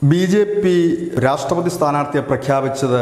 BJP. രാഷ്ട്രപതി സ്ഥാനാർത്ഥിയെ പ്രഖ്യാപിച്ചത്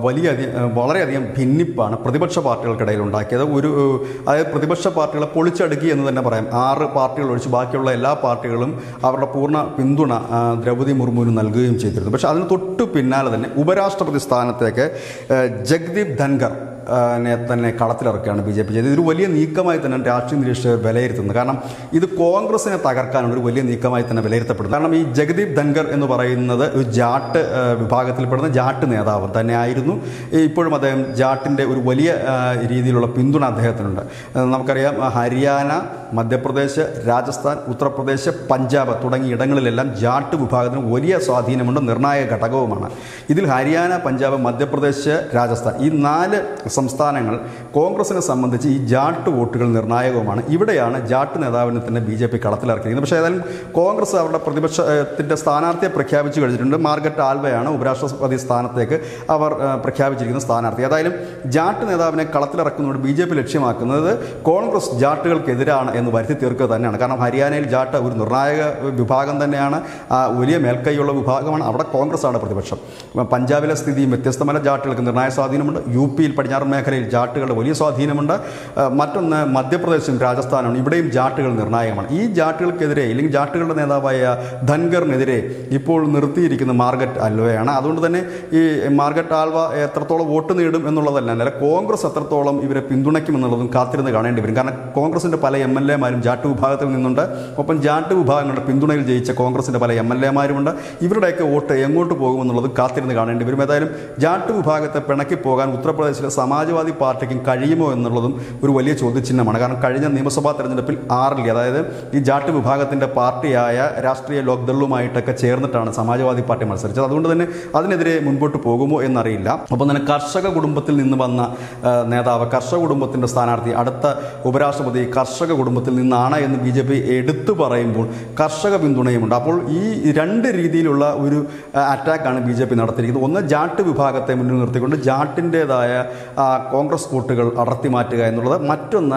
വളരെയധികം ഭിന്നിപ്പാണ് പ്രതിപക്ഷ പാർട്ടികൾക്കിടയിൽ ഉണ്ടാക്കിയത്. അതായത് പ്രതിപക്ഷ പാർട്ടികളെ പൊളിച്ചടുക്കി എന്ന് തന്നെ പറയാം. 6 പാർട്ടികൾ ഒഴിച്ച് ബാക്കിയുള്ള എല്ലാ പാർട്ടികളും അവരുടെ പൂർണ്ണ പിന്തുണ ദ്രൗപദി മുർമുവിന് നൽകുകയും ചെയ്തിരുന്നു. പക്ഷേ അതിന് തൊട്ടു പിന്നാലെ തന്നെ ഉപരാഷ്ട്രപതി സ്ഥാനത്തേക്ക് ജഗ്ദീപ് ധൻഖർ തന്നെ കളത്തിലിറക്കുകയാണ് ബി.ജെ.പി. ചെയ്തത്. ഇതൊരു വലിയ നീക്കമായി തന്നെ രാഷ്ട്രീയ നിരീക്ഷകർ വിലയിരുത്തുന്നത്. കാരണം ഇത് കോൺഗ്രസിനെ തകർക്കാനുള്ള ഒരു വലിയ നീക്കമായി തന്നെ വിലയിരുത്തപ്പെടുന്നു. കാരണം ഈ ജഗ്ദീപ് ധൻഖർ എന്ന് പറയുന്നത് ഒരു ജാട്ട് വിഭാഗത്തിൽപ്പെടുന്ന ജാട്ട് നേതാവ് തന്നെയായിരുന്നു. ഇപ്പോഴും അദ്ദേഹം ജാട്ടിൻ്റെ ഒരു വലിയ രീതിയിലുള്ള പിന്തുണ അദ്ദേഹത്തിനുണ്ട്. നമുക്കറിയാം, ഹരിയാന, മധ്യപ്രദേശ്, രാജസ്ഥാൻ, ഉത്തർപ്രദേശ്, പഞ്ചാബ് തുടങ്ങിയ ഇടങ്ങളിലെല്ലാം ജാട്ട് വിഭാഗത്തിന് വലിയ സ്വാധീനമുണ്ട്, നിർണായക ഘടകവുമാണ്. ഇതിൽ ഹരിയാന, പഞ്ചാബ്, മധ്യപ്രദേശ്, രാജസ്ഥാൻ ഈ 4 സംസ്ഥാനങ്ങൾ കോൺഗ്രസിനെ സംബന്ധിച്ച് ഈ ജാട്ട് വോട്ടുകൾ നിർണായകവുമാണ്. ഇവിടെയാണ് ജാട്ട് നേതാവിനെ തന്നെ ബി.ജെ.പി. കളത്തിലിറക്കിയിരിക്കുന്നത്. പക്ഷേ ഏതായാലും കോൺഗ്രസ് അവരുടെ പ്രതിപക്ഷത്തിൻ്റെ സ്ഥാനാർത്ഥിയെ പ്രഖ്യാപിച്ചു കഴിഞ്ഞിട്ടുണ്ട്. മാർഗരറ്റ് ആൽവയാണ് ഉപരാഷ്ട്രപതി സ്ഥാനത്തേക്ക് അവർ പ്രഖ്യാപിച്ചിരിക്കുന്ന സ്ഥാനാർത്ഥി. ഏതായാലും ജാട്ട് നേതാവിനെ കളത്തിലിറക്കുന്നതോട് ബി.ജെ.പി. ലക്ഷ്യമാക്കുന്നത് കോൺഗ്രസ് ജാട്ടുകൾക്കെതിരാണ് എന്ന് വരുത്തി തീർക്കുക തന്നെയാണ്. കാരണം ഹരിയാനയിൽ ജാട്ട് ഒരു നിർണായക വിഭാഗം തന്നെയാണ്, വലിയ മേൽക്കൈയുള്ള വിഭാഗമാണ്. അവിടെ കോൺഗ്രസ്സാണ് പ്രതിപക്ഷം. പഞ്ചാബിലെ സ്ഥിതിയും വ്യത്യസ്തമല്ല, ജാട്ടുകൾക്ക് നിർണായക സ്വാധീനമുണ്ട്. യു.പിയിൽ പടിഞ്ഞാറൻ മേഖലയിൽ ജാട്ടുകളുടെ വലിയ സ്വാധീനമുണ്ട്. മറ്റൊന്ന് മധ്യപ്രദേശും രാജസ്ഥാനാണ്, ഇവിടെയും ജാട്ടുകൾ നിർണായകമാണ്. ഈ ജാട്ടുകൾക്കെതിരെ അല്ലെങ്കിൽ ജാട്ടുകളുടെ നേതാവായ ധൻഖറിനെതിരെ ഇപ്പോൾ നിർത്തിയിരിക്കുന്ന മാർഗരറ്റ് ആൽവയാണ്. അതുകൊണ്ട് തന്നെ ഈ മാർഗരറ്റ് ആൽവ എത്രത്തോളം വോട്ട് നേടും എന്നുള്ളതല്ല, അല്ല കോൺഗ്രസ് എത്രത്തോളം ഇവരെ പിന്തുണയ്ക്കുമെന്നുള്ളതും കാത്തിരുന്ന് കാണേണ്ടി വരും. കാരണം കോൺഗ്രസിൻ്റെ പല എം.എൽ.എമാരും ജാട്ട് വിഭാഗത്തിൽ നിന്നുണ്ട്. ഒപ്പം ജാട്ട് വിഭാഗങ്ങളുടെ പിന്തുണയിൽ ജയിച്ച കോൺഗ്രസിൻ്റെ പല എം.എൽ.എമാരുമുണ്ട്. ഇവരുടെയൊക്കെ വോട്ട് എങ്ങോട്ട് പോകുമെന്നുള്ളത് കാത്തിരുന്ന് കാണേണ്ടി വരും. ഏതായാലും ജാട്ട് വിഭാഗത്തെ പിണക്കി പോകാൻ ഉത്തർപ്രദേശിലെ സമാജ്വാദി പാർട്ടിക്കും കഴിയുമോ എന്നുള്ളതും ഒരു വലിയ ചോദ്യചിഹ്നമാണ്. കാരണം കഴിഞ്ഞ നിയമസഭാ തെരഞ്ഞെടുപ്പിൽ 6 അതായത് ഈ ജാട്ട് വിഭാഗത്തിൻ്റെ പാർട്ടിയായ രാഷ്ട്രീയ ലോക്ദളുമായിട്ടൊക്കെ ചേർന്നിട്ടാണ് സമാജ്വാദി പാർട്ടി മത്സരിച്ചത്. അതുകൊണ്ട് തന്നെ അതിനെതിരെ മുൻപോട്ട് പോകുമോ എന്നറിയില്ല. ഒപ്പം തന്നെ കർഷക കുടുംബത്തിൽ നിന്ന് വന്ന നേതാവ്, കർഷക കുടുംബത്തിൻ്റെ സ്ഥാനാർത്ഥി, അടുത്ത ഉപരാഷ്ട്രപതി കർഷക കുടുംബത്തിൽ നിന്നാണ് എന്ന് ബി.ജെ.പി. എടുത്തു പറയുമ്പോൾ കർഷക പിന്തുണയുമുണ്ട്. അപ്പോൾ ഈ 2 രീതിയിലുള്ള ഒരു അറ്റാക്കാണ് ബി.ജെ.പി. നടത്തിയിരിക്കുന്നത്. ഒന്ന്, ജാട്ട് വിഭാഗത്തെ മുന്നിൽ നിർത്തിക്കൊണ്ട് ജാട്ടിൻ്റേതായ കോൺഗ്രസ് വോട്ടുകൾ അടർത്തി മാറ്റുക എന്നുള്ളത്. മറ്റൊന്ന്,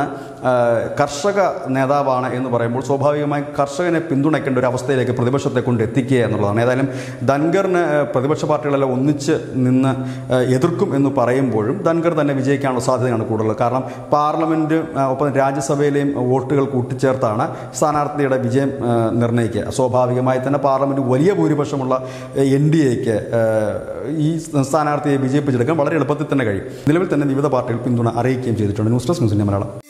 കർഷക നേതാവാണ് എന്ന് പറയുമ്പോൾ സ്വാഭാവികമായും കർഷകനെ പിന്തുണയ്ക്കേണ്ട ഒരു അവസ്ഥയിലേക്ക് പ്രതിപക്ഷത്തെ കൊണ്ട് എത്തിക്കുക എന്നുള്ളതാണ്. ഏതായാലും ധൻഖറിന് പ്രതിപക്ഷ പാർട്ടികളെല്ലാം ഒന്നിച്ച് നിന്ന് എതിർക്കും എന്ന് പറയുമ്പോഴും ധൻഖർ തന്നെ വിജയിക്കാനുള്ള സാധ്യതയാണ് കൂടുതൽ. കാരണം പാർലമെൻറ്റ് ഒപ്പം രാജ്യസഭയിലെയും വോട്ടുകൾ കൂട്ടിച്ചേർത്താണ് സ്ഥാനാർത്ഥിയുടെ വിജയം നിർണ്ണയിക്കുക. സ്വാഭാവികമായി തന്നെ പാർലമെൻറ്റ് വലിയ ഭൂരിപക്ഷമുള്ള NDAക്ക് ഈ സ്ഥാനാർത്ഥിയെ വിജയിപ്പിച്ചെടുക്കാൻ വളരെ എളുപ്പത്തിൽ തന്നെ കഴിയും. നിലവിൽ തന്നെ വിവിധ പാർട്ടികൾ പിന്തുണ അറിയിക്കുകയും ചെയ്തിട്ടുണ്ട്. News desk news India Malayalam.